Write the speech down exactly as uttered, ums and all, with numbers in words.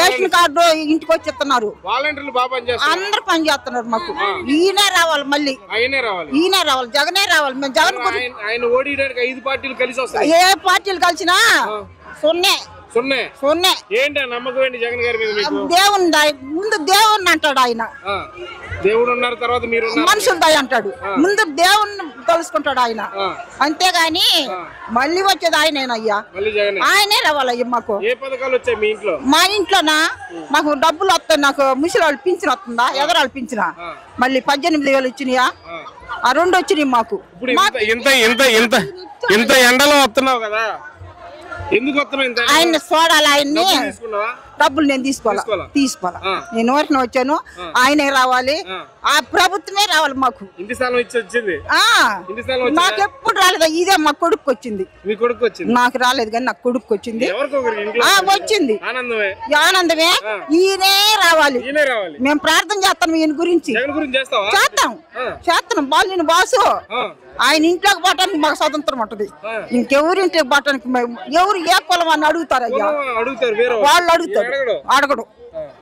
Ration card ఇంటికి వచ్చి ఇస్తున్నారు. వాలంటీర్లు బాగా పనిచేస్తారు. అందరు పని చేస్తున్నారు. మాకు ఈయనే రావాలి, మళ్ళీ ఆయనే రావాలి, ఈయనే రావాలి, జగనే రావాలి. మేము జగన్ ఆయన ఓడియడానికి ఐదు పార్టీలు కలిసి వస్తాయి. ఏ పార్టీలు కలిసినా సున్నే సున్నే సున్నే. ఏంటి నమ్మకం ఏంటి జగన్ గారి మీద మీకు? దేవుని ముందు దేవుణ్ణి అంటాడు ఆయన. దేవుడు ఉన్నారు, తర్వాత మీరు మనుషుల దయ అంటాడు. ముందు దేవుణ్ణి తెలుసుకుంటాడు ఆయన. అంతేగాని మళ్ళీ వచ్చేది ఆయనేనయ్యా, ఆయనే రావాలయ్యా. మాకు ఏ పథకాలు వచ్చాయి మీ ఇంట్లో? మా ఇంట్లోనా మాకు డబ్బులు వస్తాయి. నాకు ముసలి వాళ్ళు పింఛన్ వస్తుందా, ఎదరాళ్ళు పింఛనా, మళ్ళీ పద్దెనిమిది వేలు వచ్చినాయా, ఆ రెండు వచ్చినాయి మాకు. ఇంత ఇంత ఇంత ఇంత ఎండలో వస్తున్నావు కదా, ఎందుకు వస్తున్నావు? ఆయన చూడాలి, ఆయన్ని డబ్బులు నేను తీసుకోవాలా తీసుకోవాలా నేను ఎవరికి వచ్చాను, ఆయనే రావాలి, ఆ ప్రభుత్వమే రావాలి. మాకు ఇంటి స్థలం ఇచ్చి వచ్చింది. నాకు ఎప్పుడు రాలేదు, ఇదే మా కొడుకు వచ్చింది. మీ కొడుకు వచ్చింది? నాకు రాలేదు కానీ నాకు కొడుకు వచ్చింది. వచ్చింది ఆనందమే ఆనందమే. ఈయనే రావాలి. మేము ప్రార్థన చేస్తాం ఈయన గురించి, చేస్తాం చేస్తున్నాం. బాలు బాసు ఆయన ఇంట్లోకి పోవటానికి మాకు స్వతంత్రం ఉంటది. ఇంకెవరి ఇంటికి పోవటానికి ఎవరు ఏ కులం అని అడుగుతారు అయ్యా, వాళ్ళు అడుగుతారు, అడగడు.